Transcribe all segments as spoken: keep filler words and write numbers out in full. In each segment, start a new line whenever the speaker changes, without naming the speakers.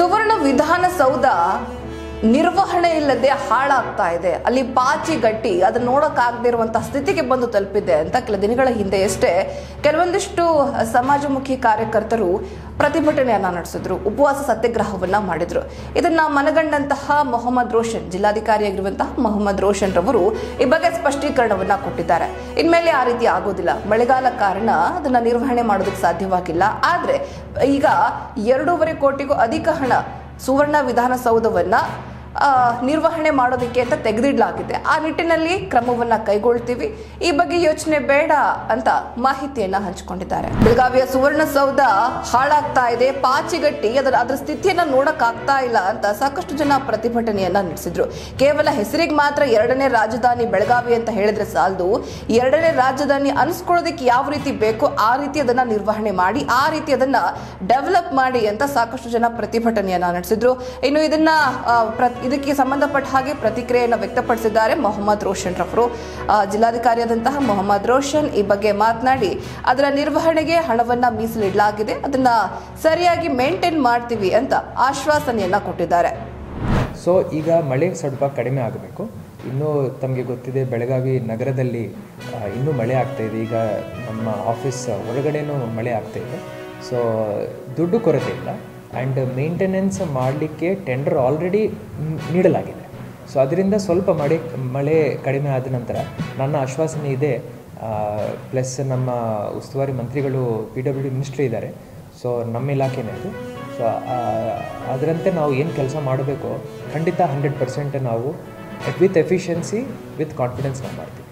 ಸುವರ್ಣ ವಿಧಾನಸೌಧ ನಿರ್ವಹಣೆ ಇಲ್ಲದೆ ಹಾಳಾಗ್ತಾ ಇದೆ. ಅಲ್ಲಿ ಪಾಚಿ ಗಟ್ಟಿ ಅದನ್ನ ನೋಡೋಕ್ಕಾಗದೇ ಇರುವಂತಹ ಸ್ಥಿತಿಗೆ ಬಂದು ತಲುಪಿದೆ ಅಂತ ಕೆಲ ದಿನಗಳ ಹಿಂದೆಯಷ್ಟೇ ಕೆಲವೊಂದಿಷ್ಟು ಸಮಾಜಮುಖಿ ಕಾರ್ಯಕರ್ತರು ಪ್ರತಿಭಟನೆಯನ್ನ ನಡೆಸಿದ್ರು, ಉಪವಾಸ ಸತ್ಯಾಗ್ರಹವನ್ನ ಮಾಡಿದ್ರು. ಇದನ್ನ ಮನಗಂಡಂತಹ ಮೊಹಮ್ಮದ್ ರೋಷನ್, ಜಿಲ್ಲಾಧಿಕಾರಿಯಾಗಿರುವಂತಹ ಮೊಹಮ್ಮದ್ ರೋಷನ್ ರವರು ಈ ಬಗ್ಗೆ ಸ್ಪಷ್ಟೀಕರಣವನ್ನ ಕೊಟ್ಟಿದ್ದಾರೆ. ಇನ್ಮೇಲೆ ಆ ರೀತಿ ಆಗೋದಿಲ್ಲ, ಮಳೆಗಾಲ ಕಾರಣ ಅದನ್ನ ನಿರ್ವಹಣೆ ಮಾಡೋದಕ್ಕೆ ಸಾಧ್ಯವಾಗಿಲ್ಲ. ಆದ್ರೆ ಈಗ ಎರಡೂವರೆ ಕೋಟಿಗೂ ಅಧಿಕ ಹಣ ಸುವರ್ಣ ವಿಧಾನಸೌಧವನ್ನ ನಿರ್ವಹಣೆ ಮಾಡೋದಕ್ಕೆ ಅಂತ ತೆಗೆದಿಡಲಾಗಿದೆ. ಆ ನಿಟ್ಟಿನಲ್ಲಿ ಕ್ರಮವನ್ನ ಕೈಗೊಳ್ತೀವಿ, ಈ ಬಗ್ಗೆ ಯೋಚನೆ ಬೇಡ ಅಂತ ಮಾಹಿತಿಯನ್ನ ಹಂಚಿಕೊಂಡಿದ್ದಾರೆ. ಬೆಳಗಾವಿಯ ಸುವರ್ಣಸೌಧ ಹಾಳಾಗ್ತಾ ಇದೆ, ಪಾಚಿಗಟ್ಟಿ ಅದರ ಅದರ ಸ್ಥಿತಿಯನ್ನ ನೋಡಕ್ ಆಗ್ತಾ ಇಲ್ಲ ಅಂತ ಸಾಕಷ್ಟು ಜನ ಪ್ರತಿಭಟನೆಯನ್ನ ನಡೆಸಿದ್ರು. ಕೇವಲ ಹೆಸರಿಗೆ ಮಾತ್ರ ಎರಡನೇ ರಾಜಧಾನಿ ಬೆಳಗಾವಿ ಅಂತ ಹೇಳಿದ್ರೆ ಸಾಲದು, ಎರಡನೇ ರಾಜಧಾನಿ ಅನಿಸ್ಕೊಳ್ಳೋದಕ್ಕೆ ಯಾವ ರೀತಿ ಬೇಕೋ ಆ ರೀತಿ ಅದನ್ನ ನಿರ್ವಹಣೆ ಮಾಡಿ, ಆ ರೀತಿ ಅದನ್ನ ಡೆವಲಪ್ ಮಾಡಿ ಅಂತ ಸಾಕಷ್ಟು ಜನ ಪ್ರತಿಭಟನೆಯನ್ನ ನಡೆಸಿದ್ರು. ಇನ್ನು ಇದನ್ನ ಇದಕ್ಕೆ ಸಂಬಂಧಪಟ್ಟ ಹಾಗೆ ಪ್ರತಿಕ್ರಿಯೆಯನ್ನು ವ್ಯಕ್ತಪಡಿಸಿದ್ದಾರೆ ಮೊಹಮ್ಮದ್ ರೋಷನ್ ರವರು. ಜಿಲ್ಲಾಧಿಕಾರಿಯಾದಂತಹ ಮೊಹಮ್ಮದ್ ರೋಷನ್ ಈ ಬಗ್ಗೆ ಮಾತನಾಡಿ ಅದರ ನಿರ್ವಹಣೆಗೆ ಹಣವನ್ನ ಮೀಸಲಿಡಲಾಗಿದೆ, ಅದನ್ನ ಸರಿಯಾಗಿ ಮೇಂಟೈನ್ ಮಾಡ್ತೀವಿ ಅಂತ ಆಶ್ವಾಸನೆಯನ್ನ ಕೊಟ್ಟಿದ್ದಾರೆ.
ಸೊ ಈಗ ಮಳೆ ಸ್ವಲ್ಪ ಕಡಿಮೆ ಆಗಬೇಕು. ಇನ್ನೂ ತಮಗೆ ಗೊತ್ತಿದೆ, ಬೆಳಗಾವಿ ನಗರದಲ್ಲಿ ಇನ್ನೂ ಮಳೆ ಆಗ್ತಾ ಇದೆ. ಈಗ ನಮ್ಮ ಆಫೀಸ್ ಹೊರಗಡೆನೂ ಮಳೆ ಆಗ್ತಾ ಇದೆ. ಸೊ ದುಡ್ಡು ಕೊರತೆ ಇಲ್ಲ ಆ್ಯಂಡ್ ಮೇಂಟೆನೆನ್ಸ್ ಮಾಡಲಿಕ್ಕೆ ಟೆಂಡರ್ ಆಲ್ರೆಡಿ ನೀಡಲಾಗಿದೆ. ಸೊ ಅದರಿಂದ ಸ್ವಲ್ಪ ಮಳೆ ಮಳೆ ಕಡಿಮೆ ಆದ ನಂತರ ನನ್ನ ಆಶ್ವಾಸನೆ ಇದೆ. ಪ್ಲಸ್ ನಮ್ಮ ಉಸ್ತುವಾರಿ ಮಂತ್ರಿಗಳು ಪಿ ಡಬ್ಲ್ಯೂ ಡಿ ಮಿನಿಸ್ಟ್ರಿ ಇದ್ದಾರೆ. ಸೊ ನಮ್ಮ ಇಲಾಖೆನೇ ಅದು. ಸೊ ಅದರಂತೆ ನಾವು ಏನು ಕೆಲಸ ಮಾಡಬೇಕು ಖಂಡಿತ ಹಂಡ್ರೆಡ್ ಪರ್ಸೆಂಟ್ ನಾವು ವಿತ್ ಎಫಿಷಿಯನ್ಸಿ ವಿತ್ ಕಾನ್ಫಿಡೆನ್ಸ್ ನಾವು ಮಾಡ್ತೀವಿ.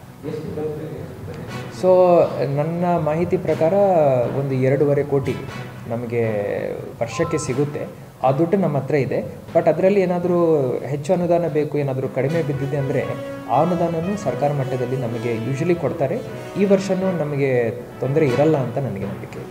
ಸೊ ನನ್ನ ಮಾಹಿತಿ ಪ್ರಕಾರ ಒಂದು ಎರಡೂವರೆ ಕೋಟಿ ನಮಗೆ ವರ್ಷಕ್ಕೆ ಸಿಗುತ್ತೆ. ಆ ದುಡ್ಡು ನಮ್ಮ ಹತ್ರ ಇದೆ. ಬಟ್ ಅದರಲ್ಲಿ ಏನಾದರೂ ಹೆಚ್ಚು ಅನುದಾನ ಬೇಕು, ಏನಾದರೂ ಕಡಿಮೆ ಬಿದ್ದಿದೆ ಅಂದರೆ ಆ ಅನುದಾನನೂ ಸರ್ಕಾರ ಮಟ್ಟದಲ್ಲಿ ನಮಗೆ ಯೂಶಲಿ ಕೊಡ್ತಾರೆ. ಈ ವರ್ಷವೂ ನಮಗೆ ತೊಂದರೆ ಇರಲ್ಲ ಅಂತ ನನಗೆ ನಂಬಿಕೆ.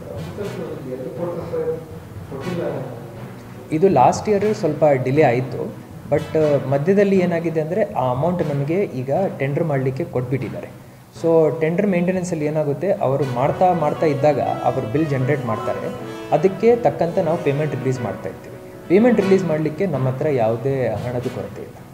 ಇದು ಲಾಸ್ಟ್ ಇಯರ್ ಸ್ವಲ್ಪ ಡಿಲೇ ಆಯಿತು. ಬಟ್ ಮಧ್ಯದಲ್ಲಿ ಏನಾಗಿದೆ ಅಂದರೆ ಆ ಅಮೌಂಟ್ ನಮಗೆ ಈಗ ಟೆಂಡರ್ ಮಾಡಲಿಕ್ಕೆ ಕೊಟ್ಬಿಟ್ಟಿದ್ದಾರೆ. ಸೊ ಟೆಂಡರ್ ಮೇಂಟೆನೆನ್ಸಲ್ಲಿ ಏನಾಗುತ್ತೆ, ಅವರು ಮಾಡ್ತಾ ಮಾಡ್ತಾ ಇದ್ದಾಗ ಅವರು ಬಿಲ್ ಜನ್ರೇಟ್ ಮಾಡ್ತಾರೆ, ಅದಕ್ಕೆ ತಕ್ಕಂತೆ ನಾವು ಪೇಮೆಂಟ್ ರಿಲೀಸ್ ಮಾಡ್ತಾ ಇರ್ತೀವಿ. ಪೇಮೆಂಟ್ ರಿಲೀಸ್ ಮಾಡಲಿಕ್ಕೆ ನಮ್ಮ ಹತ್ರ ಯಾವುದೇ ಹಣದ ಕೊರತೆ ಇಲ್ಲ.